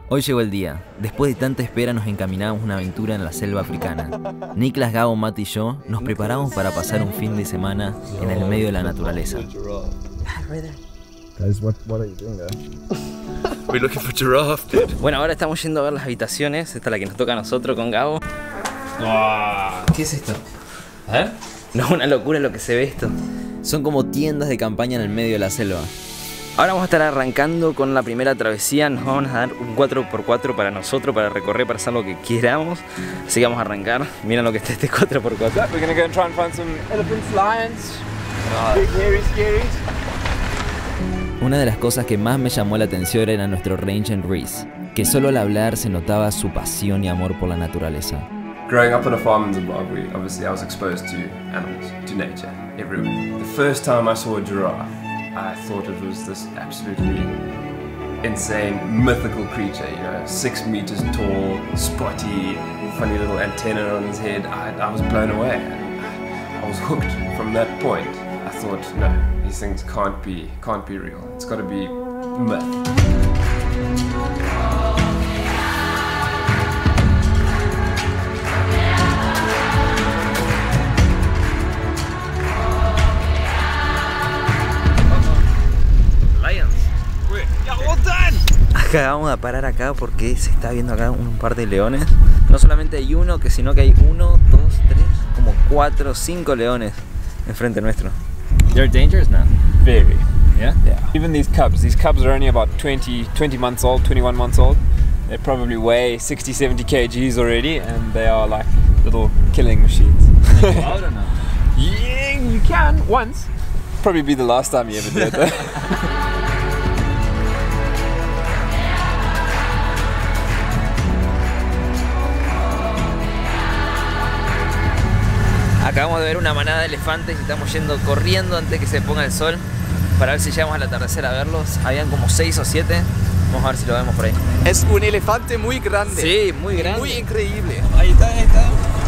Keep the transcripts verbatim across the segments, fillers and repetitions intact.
Hoy llegó el día. Después de tanta espera nos encaminamos a una aventura en la selva africana. Niklas, Gabo, Matt y yo nos preparamos para pasar un fin de semana en el medio de la naturaleza. Guys, what, what are you doing there? We're looking for giraffe, dude. Bueno, ahora estamos yendo a ver las habitaciones. Esta es la que nos toca a nosotros con Gabo. Wow. ¿Qué es esto? A ver. No, una locura lo que se ve esto. Son como tiendas de campaña en el medio de la selva. Ahora vamos a estar arrancando con la primera travesía. Nos vamos a dar un cuatro por cuatro para nosotros, para recorrer, para hacer lo que queramos. Así que vamos a arrancar. Miren lo que está este cuatro por cuatro. We're gonna go and try and find some elephants, lions, big hairy scaries. Una de las cosas que más me llamó la atención era nuestro ranger Reese, que solo al hablar se notaba su pasión y amor por la naturaleza. Growing up on a farm in Zimbabwe, obviously I was exposed to animals, to nature, everywhere. The first time I saw a giraffe, I thought it was this absolutely insane, mythical creature, you know, six meters tall, spotty, funny little antenna on his head. I, I was blown away. I was hooked from that point. I thought, no, these things can't be, can't be real. It's got to be myth. Vamos a parar acá porque se está viendo acá un par de leones. No solamente hay uno, que sino que hay uno, dos, tres, como cuatro, cinco leones enfrente nuestro. They're dangerous now. Very. Yeah? Yeah. Even these cubs. These cubs are only about twenty, twenty months old, twenty-one months old. They probably weigh sixty, seventy kilograms already, and they are like little killing machines. Can you go out or not? Yeah, you can once. Probably be the last time you ever did that. Acabamos de ver una manada de elefantes y estamos yendo corriendo antes de que se ponga el sol para ver si llegamos al atardecer a verlos. Habían como seis o siete. Vamos a ver si lo vemos por ahí. Es un elefante muy grande. Sí, muy grande. Muy increíble. Ahí está, ahí está.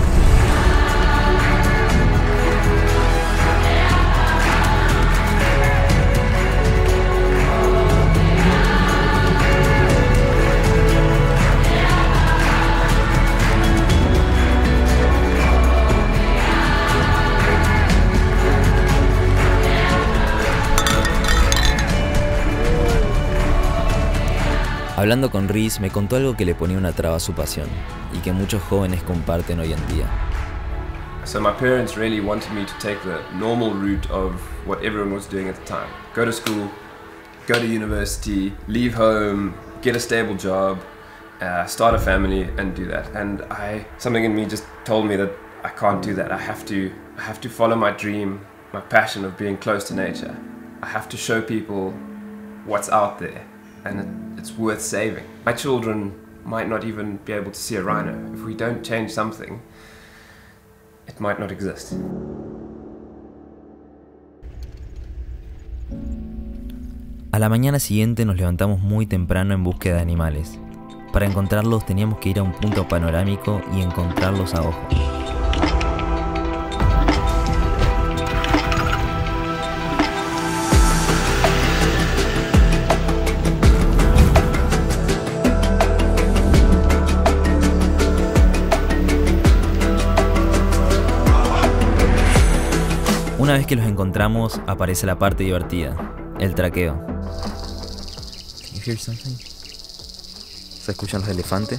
Hablando con Reese, me contó algo que le ponía una traba a su pasión y que muchos jóvenes comparten hoy en día. So my parents really wanted me to take the normal route of what everyone was doing at the time. Go to school, go to university, leave home, get a stable job, uh, start a family and do that. And I, something in me just told me that I can't do that. I have to, I have to follow my dream, my passion of being close to nature. I have to show people what's out there. And it, it's worth saving. My children might not even be able to see a rhino. If we don't change something, it might not exist. A la mañana siguiente nos levantamos muy temprano en búsqueda de animales. Para encontrarlos teníamos que ir a un punto panorámico y encontrarlos a ojo. Una vez que los encontramos, aparece la parte divertida, el traqueo. Can you hear something? ¿Se escuchan los elefantes?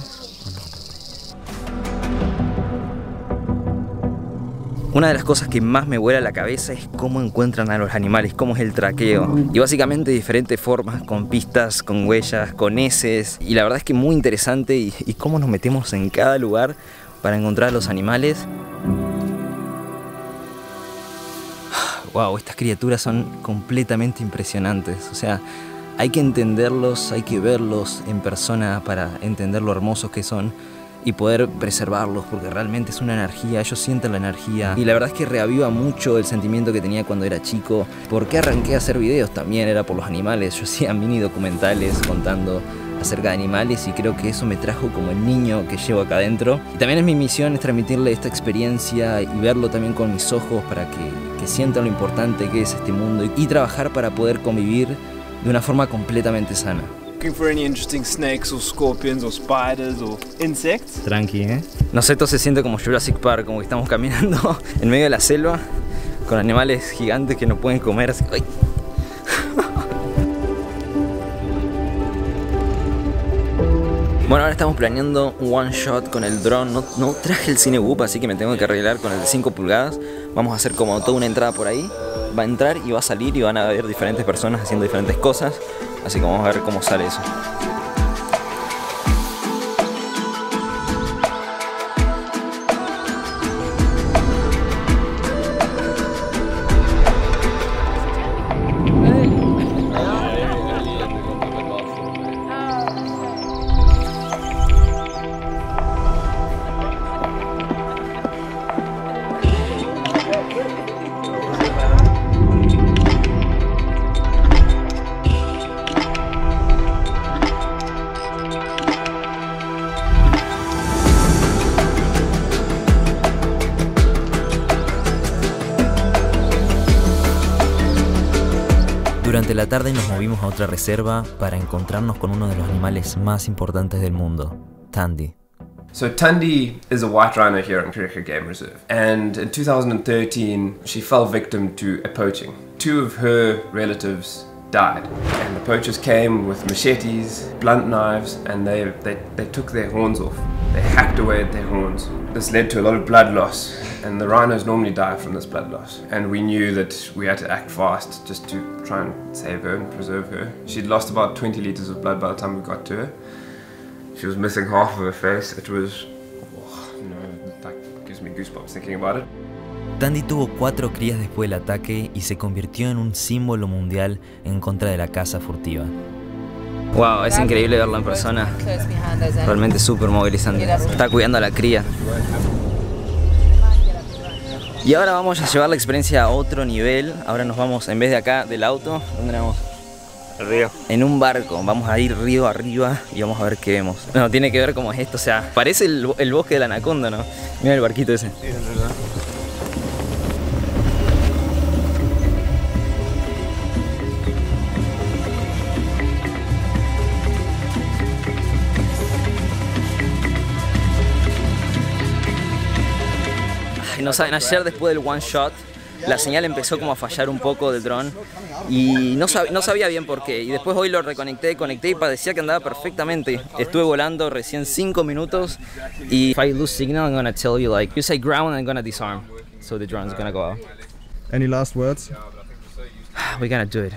Una de las cosas que más me vuela la cabeza es cómo encuentran a los animales, cómo es el traqueo. Y básicamente de diferentes formas, con pistas, con huellas, con heces. Y la verdad es que muy interesante y, y cómo nos metemos en cada lugar para encontrar a los animales. Wow, estas criaturas son completamente impresionantes. O sea, hay que entenderlos, hay que verlos en persona para entender lo hermosos que son y poder preservarlos, porque realmente es una energía, ellos sienten la energía. Y la verdad es que reaviva mucho el sentimiento que tenía cuando era chico. ¿Por qué arranqué a hacer videos? También era por los animales. Yo hacía mini documentales contando acerca de animales y creo que eso me trajo como el niño que llevo acá adentro. Y también es mi misión es transmitirle esta experiencia y verlo también con mis ojos para que, que sientan lo importante que es este mundo y, y trabajar para poder convivir de una forma completamente sana. Looking for any interesting snakes or scorpions or spiders or insects. Tranqui, ¿eh? No sé, esto se siente como Jurassic Park, como que estamos caminando en medio de la selva con animales gigantes que no pueden comer, así... ¡Ay! Bueno, ahora estamos planeando un one shot con el dron. No, no traje el Cinewhoop, así que me tengo que arreglar con el de cinco pulgadas. Vamos a hacer como toda una entrada por ahí. Va a entrar y va a salir y van a ver diferentes personas haciendo diferentes cosas. Así que vamos a ver cómo sale eso. Durante la tarde nos movimos a otra reserva para encontrarnos con uno de los animales más importantes del mundo, Thandi. So Thandi is a white rhino here in Kruger Game Reserve, and in two thousand thirteen she fell victim to a poaching. Two of her relatives died, and the poachers came with machetes, blunt knives, and they, they, they took their horns off. They hacked away at their horns. This led to a lot of blood loss, and the rhinos normally die from this blood loss. And we knew that we had to act fast just to try and save her and preserve her. She'd lost about twenty litres of blood by the time we got to her. She was missing half of her face. It was, oh, you know, that gives me goosebumps thinking about it. Thandi tuvo cuatro crías después del ataque y se convirtió en un símbolo mundial en contra de la caza furtiva. Wow, es increíble verlo en persona. Realmente súper movilizante. Está cuidando a la cría. Y ahora vamos a llevar la experiencia a otro nivel. Ahora nos vamos, en vez de acá, del auto, ¿dónde vamos? El río. En un barco. Vamos a ir río arriba y vamos a ver qué vemos. No, tiene que ver cómo es esto. O sea, parece el, el bosque de la anaconda, ¿no? Mira el barquito ese. Sí, es verdad. No saben, ayer después del one shot la señal empezó como a fallar un poco del dron y no, sab no sabía bien por qué. Y después hoy lo reconecté, conecté y parecía que andaba perfectamente. Estuve volando recién cinco minutos y if I lose signal, I'm gonna tell you, like, you say ground and I'm gonna disarm, so the drone's gonna go out. Any last words? We're gonna do it.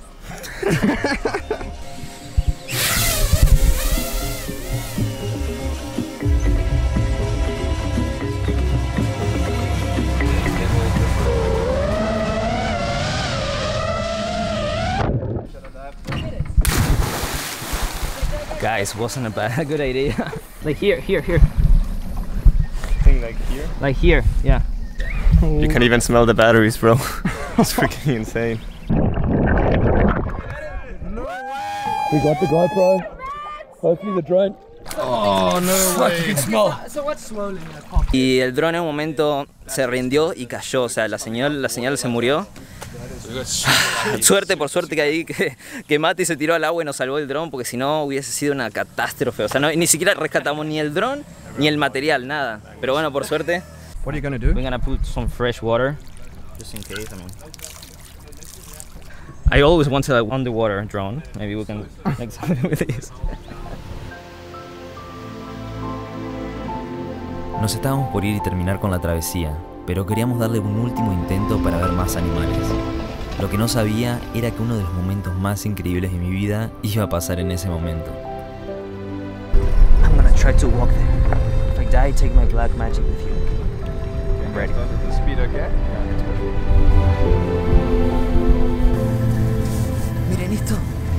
Guys, wasn't a bad, a good idea. Like here, here, here. Thing like here? Like here, yeah. You can even smell the batteries, bro. It's freaking insane. We got the GoPro. Hopefully the drone. Oh, no way. So what's slowly gonna pop? Y el dron en un momento se rindió y cayó, o sea, la señal, la señal se murió. Suerte, por suerte que ahí que, que Mati se tiró al agua y nos salvó el dron, porque si no hubiese sido una catástrofe. O sea, no, ni siquiera rescatamos ni el dron ni el material, nada. Pero bueno, por suerte. What are you gonna do? We're gonna put some fresh water, just in case. I mean, I always wanted an underwater drone. Maybe we can make something with this. Nos estábamos por ir y terminar con la travesía, pero queríamos darle un último intento para ver más animales. Lo que no sabía era que uno de los momentos más increíbles de mi vida iba a pasar en ese momento. I'm gonna try to walk there. If I die, take my black magic with you. I'm ready. The speed okay? Miren esto.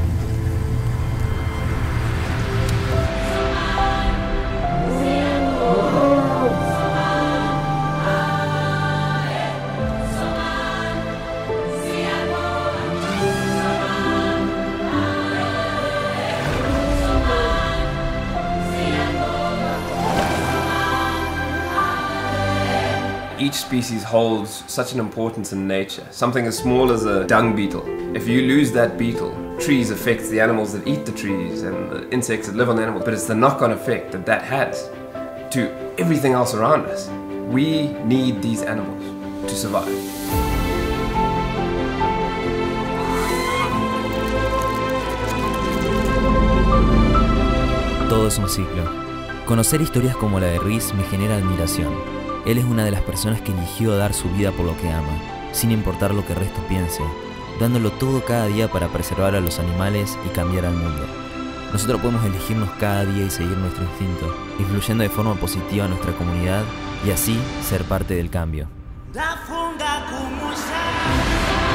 Each species holds such an importance in nature. Something as small as a dung beetle. If you lose that beetle, trees affects the animals that eat the trees and the insects that live on the animals, but it's the knock-on effect that that has to everything else around us. We need these animals to survive. Todo es un ciclo. Conocer historias como la de Ruiz me genera admiración. Él es una de las personas que eligió dar su vida por lo que ama, sin importar lo que el resto piense, dándolo todo cada día para preservar a los animales y cambiar al mundo. Nosotros podemos elegirnos cada día y seguir nuestro instinto, influyendo de forma positiva a nuestra comunidad y así ser parte del cambio. Da funga como